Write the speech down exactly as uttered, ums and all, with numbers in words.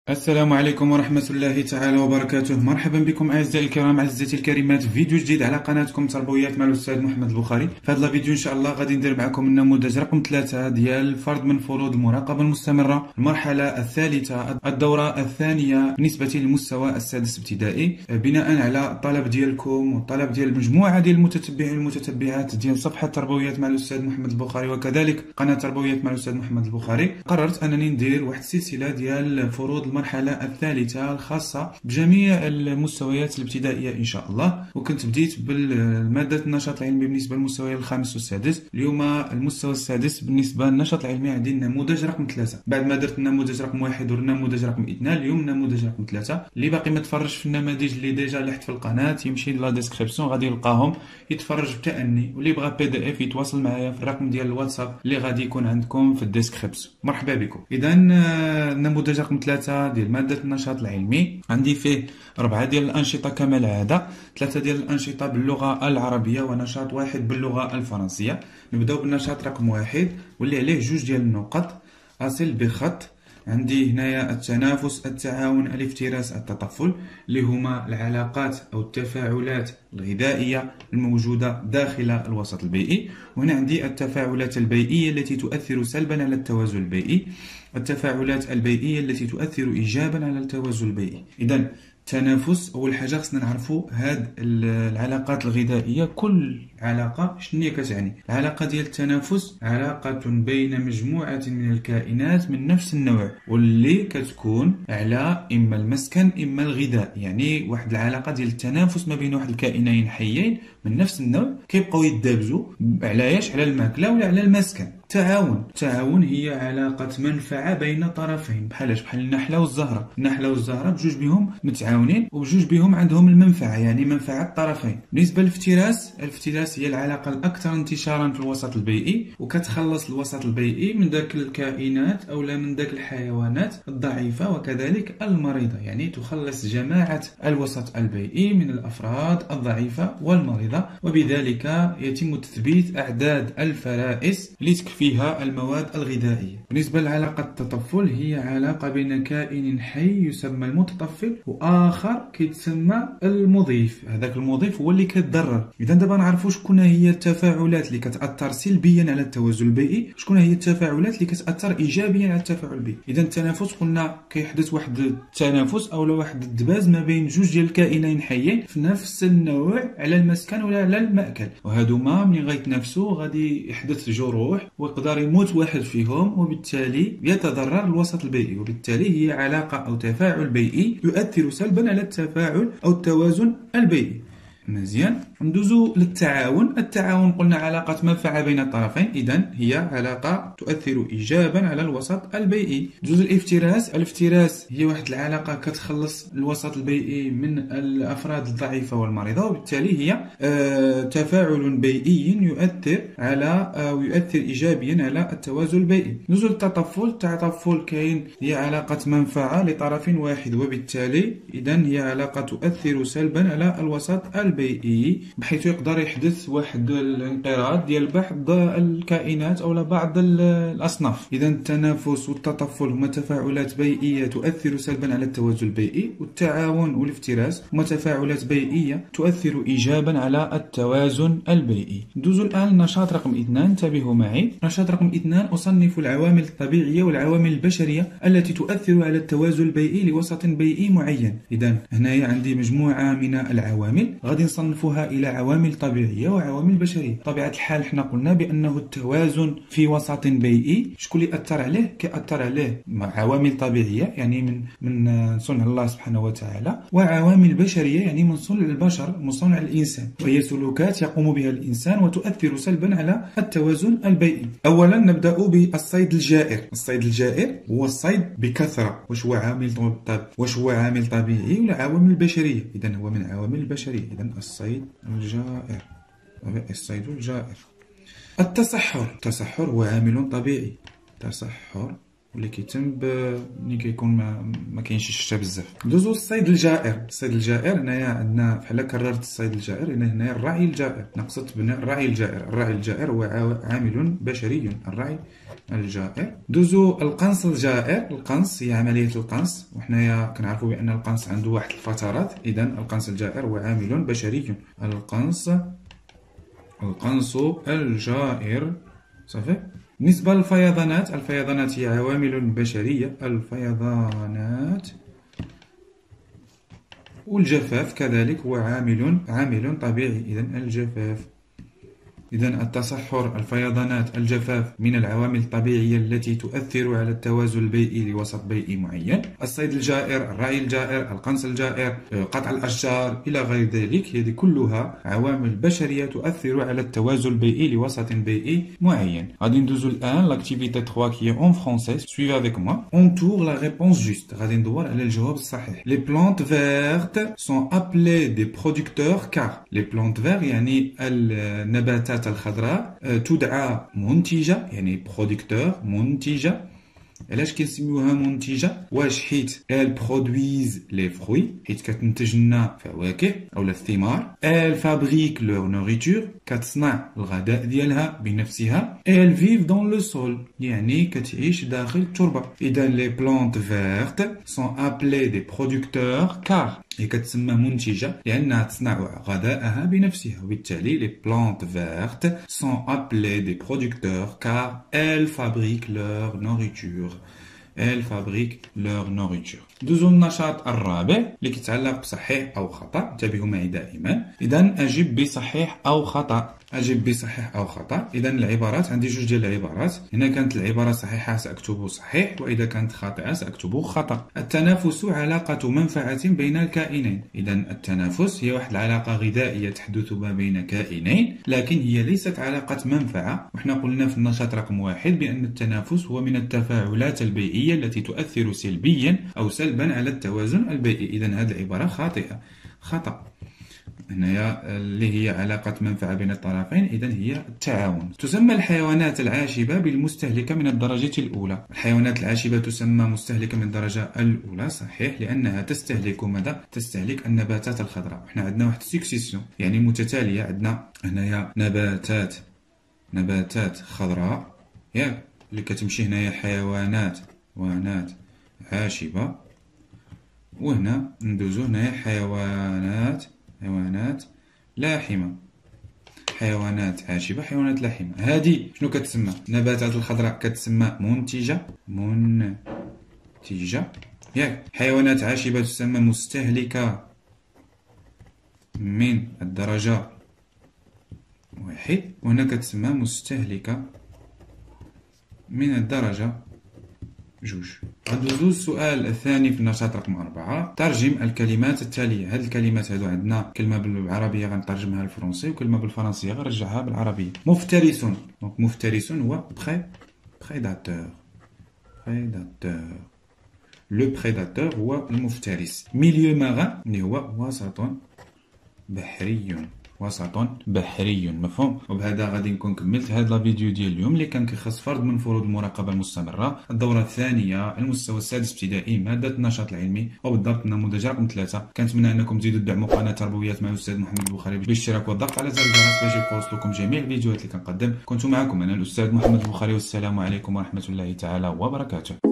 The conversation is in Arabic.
السلام عليكم ورحمة الله تعالى وبركاته. مرحبا بكم أعزائي الكرام، أعزائي الكريمات، في فيديو جديد على قناتكم تربويات مع الأستاذ محمد البخاري. في هذا الفيديو إن شاء الله غادي ندير معكم النموذج رقم ثلاثة ديال فرض من فروض المراقبة المستمرة، المرحلة الثالثة، الدورة الثانية بالنسبة للمستوى السادس ابتدائي، بناء على الطلب ديالكم والطلب ديال مجموعة ديال المتتبعين والمتتبعات ديال صفحة تربويات مع الأستاذ محمد البخاري وكذلك قناة تربويات مع الأستاذ محمد البخاري. قررت أنني ندير واحد السلسلة ديال فروض المرحلة الثالثة الخاصة بجميع المستويات الابتدائية إن شاء الله. وكنت بديت بالمادة النشاط العلمي بالنسبة للمستوى الخامس والسادس. اليوم المستوى السادس بالنسبة للنشاط العلمي عندي النموذج رقم ثلاثة. بعد ما درت النموذج رقم واحد والنموذج رقم اثنان، اليوم النموذج رقم ثلاثة. اللي باقي ما تفرجش في النماذج اللي ديجا لحت في القناة يمشي لا ديسكريبسيون غادي يلقاهم يتفرج بتأني، واللي بغى بي دي اف يتواصل معايا في الرقم ديال الواتساب اللي غادي يكون عندكم في الديسكريبسيون. مرحبا بكم. إذا النموذج رقم ثلاثة ديال مادة النشاط العلمي عندي فيه أربعة ديال الأنشطة كما العادة، ثلاثة ديال الأنشطة باللغة العربية ونشاط واحد باللغة الفرنسية. نبداو بالنشاط رقم واحد واللي عليه جوج ديال النقط. أصل بخط. عندي هنايا التنافس، التعاون، الافتراس، التطفل، اللي هما العلاقات أو التفاعلات الغذائية الموجودة داخل الوسط البيئي. وهنا عندي التفاعلات البيئية التي تؤثر سلبا على التوازن البيئي، التفاعلات البيئية التي تؤثر إيجابا على التوازن البيئي. إذن التنافس أول حاجة خصنا نعرفوا هاد العلاقات الغذائية. كل علاقة شنو هي كتعني؟ العلاقة ديال التنافس علاقة بين مجموعة من الكائنات من نفس النوع، واللي كتكون على إما المسكن إما الغذاء. يعني واحد العلاقة ديال التنافس ما بين واحد الكائنين حيين من نفس النوع كيبقاو يدابزوا على ايش؟ على الماكلة ولا على المسكن. التعاون، التعاون هي علاقة منفعة بين طرفين، بحالاش؟ بحال النحلة والزهرة. النحلة والزهرة بجوج بهم متعاونين وبجوج بهم عندهم المنفعة، يعني منفعة الطرفين. بالنسبة للافتراس، الافتراس هي العلاقة الأكثر انتشارا في الوسط البيئي، وكتخلص الوسط البيئي من ذاك الكائنات أو لا من ذاك الحيوانات الضعيفة وكذلك المريضة. يعني تخلص جماعة الوسط البيئي من الأفراد الضعيفة والمريضة، وبذلك يتم تثبيت أعداد الفرائس لتكفي فيها المواد الغذائية. بالنسبة لعلاقة التطفل، هي علاقة بين كائن حي يسمى المتطفل وآخر كيتسمى المضيف. هذاك المضيف هو اللي كيتضرر. إذا دابا نعرفوا شكون هي التفاعلات اللي كتأثر سلبيا على التوازن البيئي، شكون هي التفاعلات اللي كتأثر إيجابيا على التفاعل البيئي. إذا التنافس قلنا كيحدث واحد التنافس أو واحد الدباز ما بين جوج ديال الكائنين حيين في نفس النوع على المسكن ولا على المأكل، وهادوما ملي غيتنافسوا غادي يحدث جروح ويقدر يموت واحد فيهم، وبالتالي يتضرر الوسط البيئي. وبالتالي هي علاقة أو تفاعل بيئي يؤثر سلبا على التفاعل أو التوازن البيئي. مزيان، ندوزو للتعاون. التعاون قلنا علاقة منفعة بين الطرفين، إذن هي علاقة تؤثر إيجابا على الوسط البيئي. جزء الافتراس، الافتراس هي واحد العلاقة كتخلص الوسط البيئي من الأفراد الضعيفة والمريضة، وبالتالي هي آه تفاعل بيئي يؤثر على أو آه يؤثر إيجابيا على التوازن البيئي. نزول التطفل، التطفل كاين هي علاقة منفعة لطرف واحد، وبالتالي إذن هي علاقة تؤثر سلبا على الوسط البيئي البيئي، بحيث يقدر يحدث واحد الانقراض ديال بعض الكائنات او بعض الاصناف. اذا التنافس والتطفل هما تفاعلات بيئيه تؤثر سلبا على التوازن البيئي، والتعاون والافتراس هما تفاعلات بيئيه تؤثر ايجابا على التوازن البيئي. ندوزو الان للنشاط رقم اثنان. انتبهوا معي. نشاط رقم اثنان، اصنف العوامل الطبيعيه والعوامل البشريه التي تؤثر على التوازن البيئي لوسط بيئي معين. اذا هنايا عندي مجموعه من العوامل غادي نصنفوها الى عوامل طبيعيه وعوامل بشريه. بطبيعه الحال حنا قلنا بانه التوازن في وسط بيئي شكون اللي اثر عليه؟ كيأثر عليه عوامل طبيعيه يعني من من صنع الله سبحانه وتعالى، وعوامل بشريه يعني من صنع البشر، من صنع الانسان، وهي سلوكات يقوم بها الانسان وتؤثر سلبا على التوازن البيئي. اولا نبدا بالصيد الجائر. الصيد الجائر هو الصيد بكثره. واش هو عامل طب واش هو عامل طبيعي ولا عوامل بشريه؟ اذا هو من عوامل البشريه. إذن الصيد الجائر، الصيد الجائر. التصحر، التصحر هو عامل طبيعي. تصحر واللي كيتم ملي كيكون ما, ما كاينش الشتا بزاف. ندوزو للصيد الجائر. الصيد الجائر هنايا عندنا بحال كررت الصيد الجائر، هنا هنايا الرعي الجائر، نقصد بناء الرعي الجائر. الرعي الجائر هو عامل بشري، الرعي الجائر. دوزو القنص الجائر. القنص هي عملية القنص، وحنايا كنعرفوا بأن القنص عنده واحد الفترات، إذا القنص الجائر هو عامل بشري. القنص القنص الجائر صافي. بالنسبة للفيضانات، الفيضانات هي عوامل بشرية، الفيضانات. والجفاف كذلك هو عامل عامل طبيعي، إذا الجفاف. إذا التصحر، الفيضانات، الجفاف من العوامل الطبيعية التي تؤثر على التوازن البيئي لوسط بيئي معين. الصيد الجائر، الرعي الجائر، القنص الجائر، قطع الأشجار إلى غير ذلك، هذه كلها عوامل بشرية تؤثر على التوازن البيئي لوسط بيئي معين. غادي ندوزو الآن لاكتيفيتي ثلاثة كي اون فرونسي. سويفي افيك موا. اونتور لا ريبونس جوست. غادي ندور على الجواب الصحيح. لي بلانت فيرت سون ابلي دي برودكتور كار. لي بلانت فير يعني النباتات الخضراء تدعى منتجة، يعني برودكتور، منتجة. علاش كنسميوها منتجة؟ واش حيت ال برودويز لي فروي، حيت كتنتج لنا فواكه اولا الثمار. ال فابريك لور نوريتور، كتصنع الغذاء ديالها بنفسها. ال فيف دون لو سول، يعني كتعيش داخل التربة. اذا لي بلانت فيرت سون ابلي دي برودكتور كار، هي كتسمى منتجة لأنها تصنع غذاءها بنفسها، وبالتالي لي بلانت فيرت سون ابلي دي برودكتور كار elles fabriquent leur nourriture. elles fabriquent leur nourriture. دوزو النشاط الرابع اللي كيتعلق بصحيح أو خطأ. انتبهوا معي دائما. إذا أجب بصحيح أو خطأ. أجب بصحيح أو خطأ. إذا العبارات عندي جوج ديال العبارات. هنا كانت العبارة صحيحة سأكتب صحيح، وإذا كانت خاطئة سأكتب خطأ. التنافس علاقة منفعة بين الكائنين. إذا التنافس هي واحد العلاقة غذائية تحدث ما بين كائنين، لكن هي ليست علاقة منفعة. وحنا قلنا في النشاط رقم واحد بأن التنافس هو من التفاعلات البيئية التي تؤثر سلبيا أو سلبا على التوازن البيئي. إذا هذه العبارة خاطئة، خطأ. هنايا اللي هي علاقة منفعة بين الطرفين، إذا هي التعاون. تسمى الحيوانات العاشبة بالمستهلكة من الدرجة الأولى. الحيوانات العاشبة تسمى مستهلكة من الدرجة الأولى، صحيح، لأنها تستهلك ماذا؟ تستهلك النباتات الخضراء. احنا عندنا واحد سكسيسيون يعني متتالية. عندنا هنايا نباتات نباتات خضراء ياك اللي كتمشي هنايا حيوانات حيوانات عاشبة، وهنا ندوزو هنايا حيوانات حيوانات لاحمة. حيوانات عاشبة، حيوانات لاحمة. هذه شنو كتسمى؟ النباتات الخضراء كتسمى منتجة منتجة ياك. حيوانات عاشبة تسمى مستهلكة من الدرجة واحد، وهنا كتسمى مستهلكة من الدرجة جوج. غندوزو السؤال الثاني في النشاط رقم أربعة. ترجم الكلمات التالية. هاد الكلمات هادو عندنا كلمة بالعربية غنترجمها للفرنسي، وكلمة بالفرنسية غنرجعها بالعربية. مفترس، دونك مفترس هو بري بريداتور بريداتور لو بريداتور هو المفترس. ميليو ماران اللي هو وسط بحري، وسط بحري، مفهوم؟ وبهذا غادي نكون كملت هذا الفيديو ديال اليوم اللي كان كيخص فرض من فروض المراقبه المستمره، الدوره الثانيه، المستوى السادس ابتدائي، ماده النشاط العلمي، وبالضبط النموذج رقم ثلاثة. كنتمنى انكم تزيدوا تدعموا قناه تربويات مع الاستاذ محمد البخاري بالاشتراك والضغط على زر الجرس باش يوصلكم جميع الفيديوهات اللي كنقدم. كنت معكم انا الاستاذ محمد البخاري، والسلام عليكم ورحمه الله تعالى وبركاته.